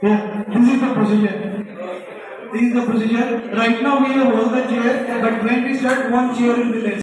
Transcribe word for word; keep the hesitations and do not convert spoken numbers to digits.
Yeah, this is the procedure. This is the procedure. Right now we have hold the chair, but when we start, one chair will be less.